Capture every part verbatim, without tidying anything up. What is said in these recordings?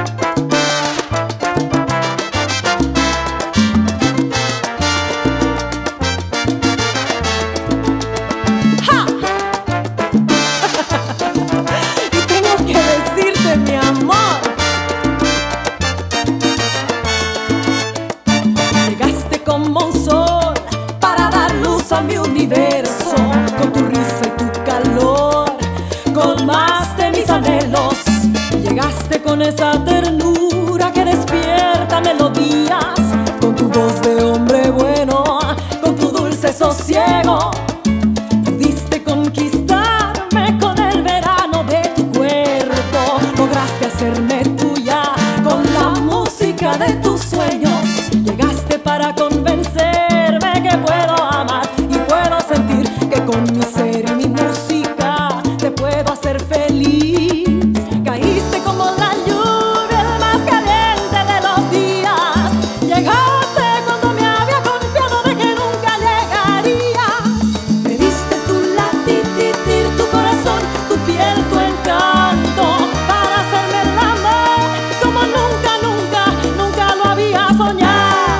Como un sol para dar luz a mi universo, con tu risa y tu calor colmaste mis anhelos. Llegaste con esa ternura que despierta melodías, con tu voz de hombre bueno, con tu dulce sosiego. Pudiste conquistarme con el verano de tu cuerpo, lograste hacerme tuya con la música de tus sueños. Llegaste para convencerme que puedo amar y puedo sentir que con mi ser y mi música te puedo hacer feliz. Caíste como la lluvia, el más caliente de los días. Llegaste cuando me había confiado de que nunca llegarías. Me diste tu latitir, tu corazón, tu piel, tu encanto, para hacerme el amor como nunca, nunca, nunca lo había soñado.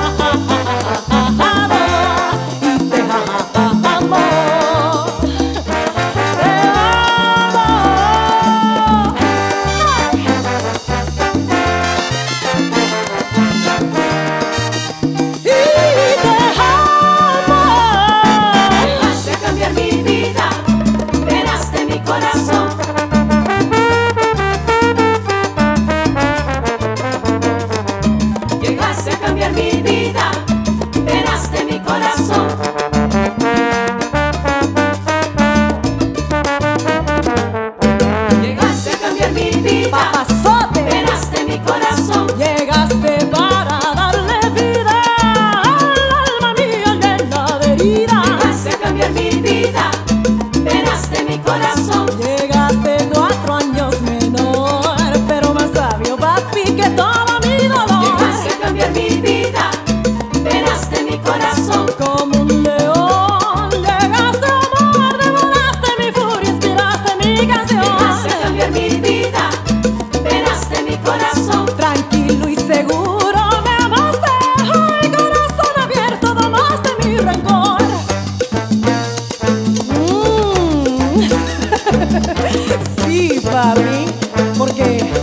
Llegaste cuatro años menor, pero más sabio, papi, que todo mi dolor. Llegaste a cambiar mi vida, venaste mi corazón. Como un león, llegaste a amor, devoraste mi furia, inspiraste mi canción. Llegaste a cambiar mi vida, venaste mi corazón. Tranquilo y seguro me amaste, ay, corazón abierto, domaste mi rencor. Mm. Sí, papi, porque